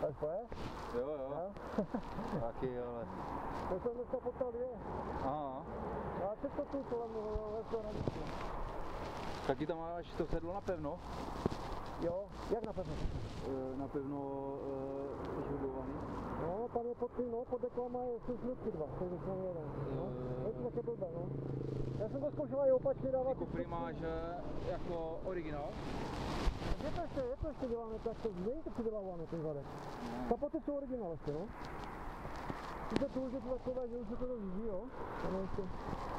Máš tvoje? Jo. Taky, ale... To jsem dneska potkal dvě. Aha. Já všechno tu kolem lesního hranice. Taky tam máš to sedlo napevno? Jo, jak napevno? Napevno žudovaný. No, tam je pod tím, no, pod deklama je služky dva, takže jsem jeden. No, je to také blbé, no. Já jsem to zkoušel i opačně dávat. Kufry máš jako originál? Je to ještě děláme takto, není to přiděláváme ten zadek. Kapoty jsou originál ještě, no. To už je to takové, že už se to rozjíždí, jo. Tam je ještě.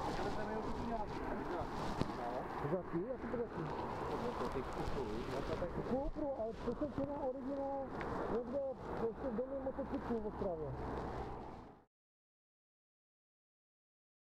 Žaký? Jak to žaký? Kupru, ale to jsou všechno originál někde prostě v domě motocyklů v Ostravě.